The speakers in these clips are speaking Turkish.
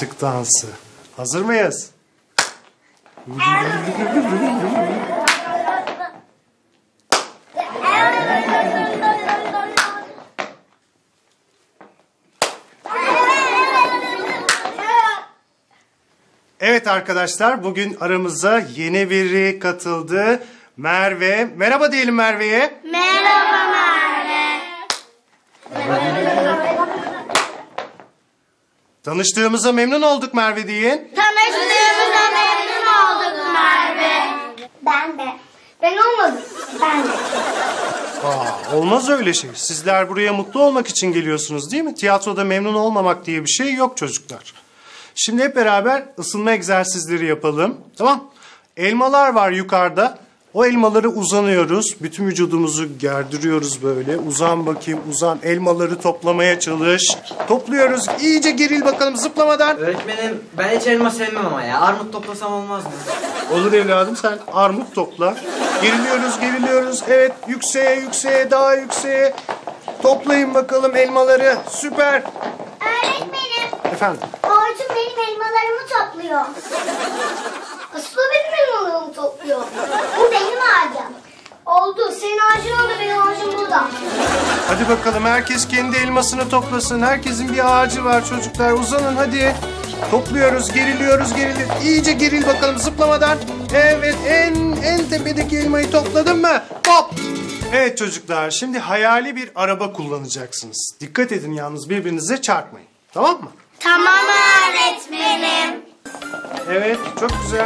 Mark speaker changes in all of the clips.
Speaker 1: aşık dansı. Hazır mıyız? Evet arkadaşlar, bugün aramıza yeni biri katıldı. Merve. Merhaba diyelim Merve'ye.
Speaker 2: Merhaba Merve.
Speaker 1: Tanıştığımıza memnun olduk Merve deyin.
Speaker 2: Tanıştığımıza memnun olduk Merve. Ben de. Ben olmadım. Ben de.
Speaker 1: Olmaz öyle şey. Sizler buraya mutlu olmak için geliyorsunuz değil mi? Tiyatroda memnun olmamak diye bir şey yok çocuklar. Şimdi hep beraber ısınma egzersizleri yapalım. Tamam. Elmalar var yukarıda. O elmaları uzanıyoruz. Bütün vücudumuzu gerdiriyoruz böyle. Uzan bakayım, uzan. Elmaları toplamaya çalış. Topluyoruz. İyice geril bakalım zıplamadan.
Speaker 3: Öğretmenim ben hiç elma sevmem ama ya. Armut toplasam olmaz mı?
Speaker 1: Olur evladım, sen armut topla. Geriliyoruz, geriliyoruz. Evet, yükseğe, yükseğe, daha yükseğe. Toplayın bakalım elmaları. Süper.
Speaker 2: Öğretmenim.
Speaker 1: Efendim?
Speaker 2: Orçun benim elmalarımı topluyor. Aslı benim elmalarımı topluyor. Bu benim ağacım. Oldu. Senin ağacın oldu, benim ağacım burada.
Speaker 1: Hadi bakalım, herkes kendi elmasını toplasın. Herkesin bir ağacı var çocuklar. Uzanın hadi. Topluyoruz, geriliyoruz, geriliyoruz. İyice geril bakalım zıplamadan. Evet, en tepedeki elmayı topladın mı? Hop! Evet çocuklar, şimdi hayali bir araba kullanacaksınız. Dikkat edin yalnız, birbirinize çarpmayın. Tamam mı?
Speaker 2: Tamam öğretmenim.
Speaker 1: Evet, çok güzel.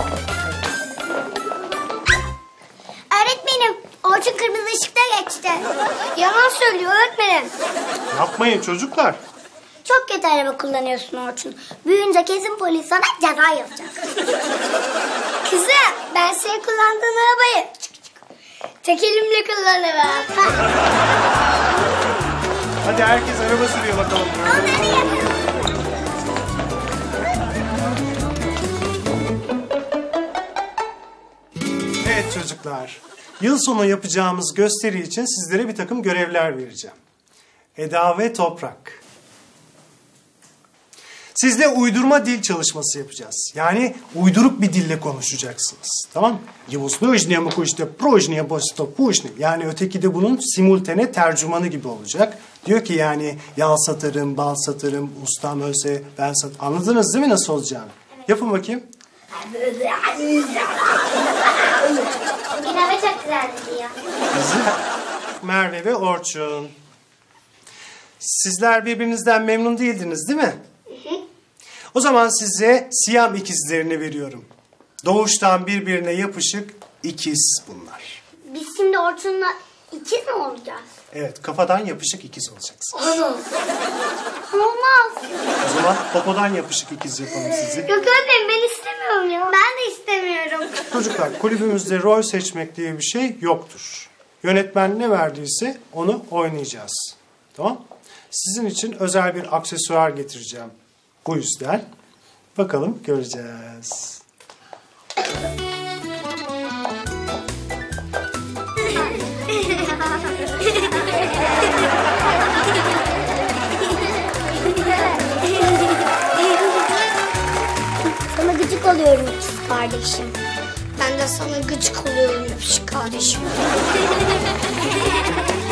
Speaker 2: Öğretmenim, Orçun kırmızı ışıkta geçti. Yalan söylüyor öğretmenim.
Speaker 1: Yapmayın çocuklar.
Speaker 2: Çok kötü araba kullanıyorsun Orçun. Büyüyünce kesin polis sana ceza yazacak. Kızım, ben senin kullandığın arabayı tek elimle kullanırım.
Speaker 1: Hadi herkes araba sürüyor bakalım.
Speaker 2: Onları yapalım.
Speaker 1: Evet çocuklar, yıl sonu yapacağımız gösteri için sizlere bir takım görevler vereceğim. Eda ve Toprak. Sizle uydurma dil çalışması yapacağız. Yani uyduruk bir dille konuşacaksınız. Tamam mı? Yani öteki de bunun simultane tercümanı gibi olacak. Diyor ki yani yal satarım, bal satarım, ustam ölse ben satarım. Anladınız değil mi nasıl olacağını? Yapın bakayım.
Speaker 2: Bugün hava çok güzel diyor.
Speaker 1: Merve ve Orçun. Sizler birbirinizden memnun değildiniz değil mi? O zaman size Siyam ikizlerini veriyorum. Doğuştan birbirine yapışık ikiz bunlar.
Speaker 2: Biz şimdi Orçun'la ikiz mi olacağız?
Speaker 1: Evet, kafadan yapışık ikiz olacaksınız.
Speaker 2: Olmaz. Olmaz.
Speaker 1: O zaman popodan yapışık ikiz yapalım sizi.
Speaker 2: Yok öğretmenim, ben istemiyorum ya. Ben de istemiyorum.
Speaker 1: Çocuklar, kulübümüzde rol seçmek diye bir şey yoktur. Yönetmen ne verdiyse onu oynayacağız. Tamam? Sizin için özel bir aksesuar getireceğim. Bu yüzden bakalım göreceğiz.
Speaker 2: Sana gıcık oluyorum küçük kardeşim. Ben de sana gıcık oluyorum küçük kardeşim.